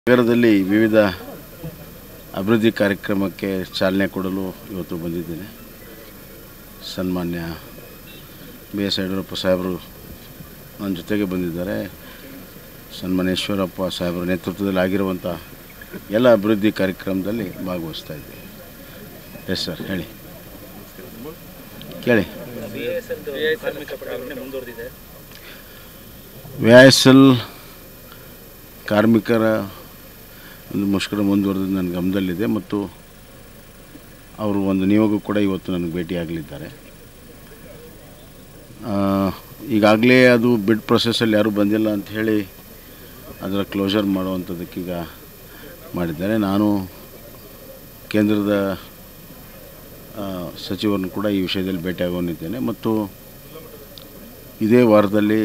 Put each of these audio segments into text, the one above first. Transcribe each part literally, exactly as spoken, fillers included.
ನಗರದಲ್ಲಿ ವಿವಿಧ ಅಭಿವೃದ್ಧಿ ಕಾರ್ಯಕ್ರಮಕ್ಕೆ ಚಾಲನೆ ಕೊಡಲು ಇವತ್ತು ಬಂದಿದ್ದೇನೆ. ಸನ್ಮಾನ್ಯ ಬಿ ಎಸ್ ಯಡಿಯೂರಪ್ಪ ಸಾಹೇಬರು ನನ್ನ ಜೊತೆಗೆ ಬಂದಿದ್ದಾರೆ. ಸನ್ಮಾನ್ಯ ಈಶ್ವರಪ್ಪ ಸಾಹೇಬರ ನೇತೃತ್ವದಲ್ಲಿ ಆಗಿರುವಂಥ ಎಲ್ಲ ಅಭಿವೃದ್ಧಿ ಕಾರ್ಯಕ್ರಮದಲ್ಲಿ ಭಾಗವಹಿಸ್ತಾ ಇದ್ದೇವೆ. ಎಸ್ ಸರ್, ಹೇಳಿ ಕೇಳಿ. ವಿ ಐ ಎಸ್ ಎಲ್ ಕಾರ್ಮಿಕರ ಒಂದು ಮುಷ್ಕರ ಮುಂದುವರೆದು ನನ್ನ ಗಮನದಲ್ಲಿದೆ ಮತ್ತು ಅವರು ಒಂದು ನಿಯೋಗ ಕೂಡ ಇವತ್ತು ನನಗೆ ಭೇಟಿಯಾಗಲಿದ್ದಾರೆ. ಈಗಾಗಲೇ ಅದು ಬಿಡ್ ಪ್ರೊಸೆಸಲ್ಲಿ ಯಾರೂ ಬಂದಿಲ್ಲ ಅಂತ ಹೇಳಿ ಅದರ ಕ್ಲೋಸರ್ ಮಾಡುವಂಥದ್ದಕ್ಕೀಗ ಮಾಡಿದ್ದಾರೆ. ನಾನು ಕೇಂದ್ರದ ಸಚಿವರನ್ನು ಕೂಡ ಈ ವಿಷಯದಲ್ಲಿ ಭೇಟಿಯಾಗೋನಿದ್ದೇನೆ ಮತ್ತು ಇದೇ ವಾರದಲ್ಲಿ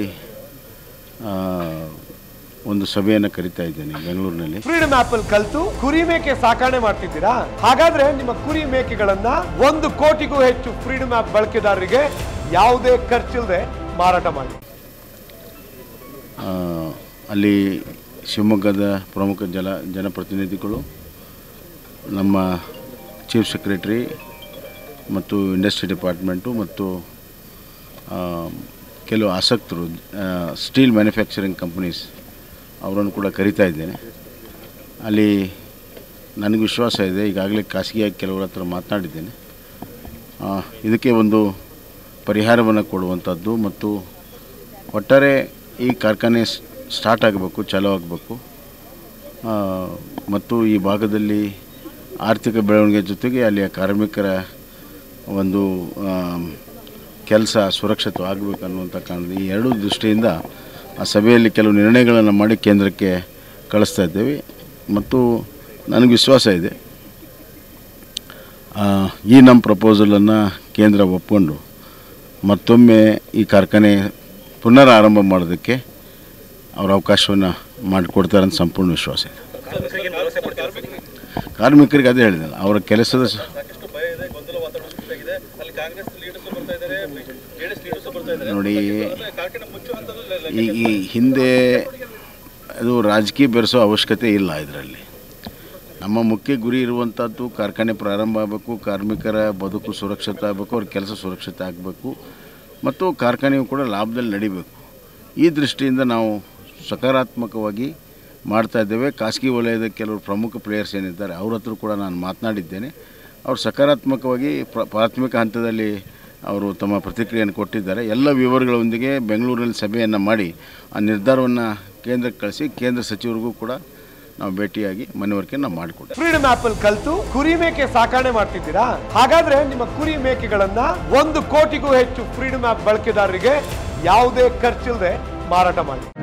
ಒಂದು ಸಭೆಯನ್ನು ಕರೀತಾ ಇದ್ದೇನೆ ಬೆಂಗಳೂರಿನಲ್ಲಿ. ಫ್ರೀಡಮ್ ಆಪ್ ಅಲ್ಲಿ ಕಲಿತು ಕುರಿ ಮೇಕೆ ಸಾಕಣೆ ಮಾಡ್ತಿದ್ದೀರಾ? ಹಾಗಾದ್ರೆ ನಿಮ್ಮ ಕುರಿ ಮೇಕೆಗಳನ್ನ ಒಂದು ಕೋಟಿಗೂ ಹೆಚ್ಚು ಫ್ರೀಡಮ್ ಆಪ್ ಬಳಕೆದಾರರಿಗೆ ಯಾವುದೇ ಖರ್ಚಿಲ್ಲದೆ ಮಾರಾಟ ಮಾಡಿ. ಅಲ್ಲಿ ಶಿವಮೊಗ್ಗದ ಪ್ರಮುಖ ಜಲ ಜನಪ್ರತಿನಿಧಿಗಳು, ನಮ್ಮ ಚೀಫ್ ಸೆಕ್ರೆಟರಿ ಮತ್ತು ಇಂಡಸ್ಟ್ರಿ ಡಿಪಾರ್ಟ್ಮೆಂಟು ಮತ್ತು ಕೆಲವು ಆಸಕ್ತರು, ಸ್ಟೀಲ್ ಮ್ಯಾನುಫ್ಯಾಕ್ಚರಿಂಗ್ ಕಂಪ್ನೀಸ್ ಅವರನ್ನು ಕೂಡ ಕರೀತಾ ಇದ್ದೇನೆ. ಅಲ್ಲಿ ನನಗೆ ವಿಶ್ವಾಸ ಇದೆ. ಈಗಾಗಲೇ ಖಾಸಗಿಯಾಗಿ ಕೆಲವರ ಹತ್ರ ಮಾತನಾಡಿದ್ದೇನೆ. ಇದಕ್ಕೆ ಒಂದು ಪರಿಹಾರವನ್ನು ಕೊಡುವಂಥದ್ದು ಮತ್ತು ಒಟ್ಟಾರೆ ಈ ಕಾರ್ಖಾನೆ ಸ್ಟಾರ್ಟ್ ಆಗಬೇಕು, ಚಾಲೂ ಆಗಬೇಕು ಮತ್ತು ಈ ಭಾಗದಲ್ಲಿ ಆರ್ಥಿಕ ಬೆಳವಣಿಗೆ ಜೊತೆಗೆ ಅಲ್ಲಿಯ ಕಾರ್ಮಿಕರ ಒಂದು ಕೆಲಸ ಸುರಕ್ಷಿತ ಆಗಬೇಕು ಅನ್ನುವಂಥ ಕಾರಣದ ಈ ಎರಡೂ ದೃಷ್ಟಿಯಿಂದ ಆ ಸಭೆಯಲ್ಲಿ ಕೆಲವು ನಿರ್ಣಯಗಳನ್ನು ಮಾಡಿ ಕೇಂದ್ರಕ್ಕೆ ಕಳಿಸ್ತಾ ಇದ್ದೇವೆ ಮತ್ತು ನನಗೆ ವಿಶ್ವಾಸ ಇದೆ ಈ ನಮ್ಮ ಪ್ರಪೋಸಲನ್ನು ಕೇಂದ್ರ ಒಪ್ಪಿಕೊಂಡು ಮತ್ತೊಮ್ಮೆ ಈ ಕಾರ್ಖಾನೆ ಪುನರ್ ಆರಂಭ ಮಾಡೋದಕ್ಕೆ ಅವರ ಅವಕಾಶವನ್ನು ಮಾಡಿಕೊಡ್ತಾರೆ ಅಂತ ಸಂಪೂರ್ಣ ವಿಶ್ವಾಸ ಇದೆ. ಕಾರ್ಮಿಕರಿಗೆ ಅದೇ ಹೇಳಿದೆ, ಅವರ ಕೆಲಸದ ನೋಡಿ, ಈ ಈ ಹಿಂದೆ ಅದು ರಾಜಕೀಯ ಬೆರೆಸೋ ಅವಶ್ಯಕತೆ ಇಲ್ಲ. ಇದರಲ್ಲಿ ನಮ್ಮ ಮುಖ್ಯ ಗುರಿ ಇರುವಂಥದ್ದು ಕಾರ್ಖಾನೆ ಪ್ರಾರಂಭ ಆಗಬೇಕು, ಕಾರ್ಮಿಕರ ಬದುಕು ಸುರಕ್ಷಿತ ಆಗಬೇಕು, ಅವ್ರ ಕೆಲಸ ಸುರಕ್ಷಿತ ಆಗಬೇಕು ಮತ್ತು ಕಾರ್ಖಾನೆಯು ಕೂಡ ಲಾಭದಲ್ಲಿ ನಡಿಬೇಕು. ಈ ದೃಷ್ಟಿಯಿಂದ ನಾವು ಸಕಾರಾತ್ಮಕವಾಗಿ ಮಾಡ್ತಾ ಇದ್ದೇವೆ. ಖಾಸಗಿ ವಲಯದ ಕೆಲವರು ಪ್ರಮುಖ ಪ್ಲೇಯರ್ಸ್ ಏನಿದ್ದಾರೆ ಅವ್ರ ಹತ್ರ ಕೂಡ ನಾನು ಮಾತನಾಡಿದ್ದೇನೆ. ಅವರು ಸಕಾರಾತ್ಮಕವಾಗಿ ಪ್ರ ಪ್ರಾಥಮಿಕ ಹಂತದಲ್ಲಿ ಅವರು ತಮ್ಮ ಪ್ರತಿಕ್ರಿಯೆಯನ್ನು ಕೊಟ್ಟಿದ್ದಾರೆ. ಎಲ್ಲ ವಿವರಗಳೊಂದಿಗೆ ಬೆಂಗಳೂರಿನಲ್ಲಿ ಸಭೆಯನ್ನು ಮಾಡಿ ಆ ನಿರ್ಧಾರವನ್ನು ಕೇಂದ್ರಕ್ಕೆ ಕಳಿಸಿ ಕೇಂದ್ರ ಸಚಿವರಿಗೂ ಕೂಡ ನಾವು ಭೇಟಿಯಾಗಿ ಮನವರಿಕೆ ನಾವು ಮಾಡಿಕೊಡ್ತೀವಿ. ಫ್ರೀಡಮ್ ಆಪ್ ಅಲ್ಲಿ ಕಲಿತು ಕುರಿ ಮೇಕೆ ಸಾಕಣೆ ಮಾಡ್ತಿದ್ದೀರಾ? ಹಾಗಾದ್ರೆ ನಿಮ್ಮ ಕುರಿ ಮೇಕೆಗಳನ್ನ ಒಂದು ಕೋಟಿಗೂ ಹೆಚ್ಚು ಫ್ರೀಡಮ್ ಆಪ್ ಬಳಕೆದಾರರಿಗೆ ಯಾವುದೇ ಖರ್ಚಿಲ್ಲದೆ ಮಾರಾಟ ಮಾಡಿ.